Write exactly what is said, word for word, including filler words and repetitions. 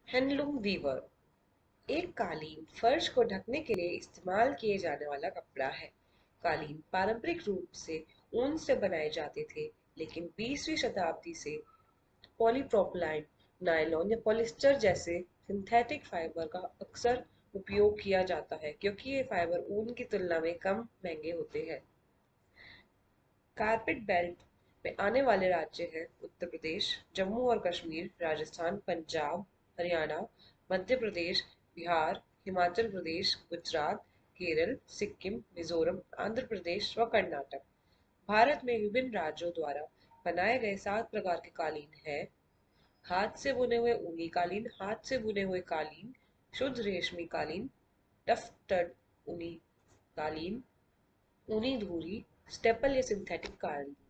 Handloom Weaver एक कालीन फर्श को ढकने के लिए इस्तेमाल किए जाने वाला कपड़ा है। कालीन पारंपरिक रूप से ऊन से बनाए जाते थे, लेकिन बीसवीं शताब्दी से पॉलीप्रोपिलीन, नायलॉन या पॉलिएस्टर जैसे सिंथेटिक फाइबर का अक्सर उपयोग किया जाता है, क्योंकि ये फाइबर ऊन की तुलना में कम महंगे होते हैं। कारपेट बेल्ट में आने वाले राज्य हैं उत्तर प्रदेश, जम्मू और कश्मीर, राजस्थान, पंजाब, हरियाणा, मध्य प्रदेश, बिहार, हिमाचल प्रदेश, गुजरात, केरल, सिक्किम, मिजोरम, आंध्र प्रदेश व कर्नाटक। भारत में विभिन्न राज्यों द्वारा बनाए गए सात प्रकार के कालीन हैं। हाथ से बुने हुए ऊनी कालीन, हाथ से बुने हुए कालीन, शुद्ध रेशमी कालीन, टफ्टेड ऊनी कालीन, ऊनी धुरी, स्टेपल या सिंथेटिक कालीन।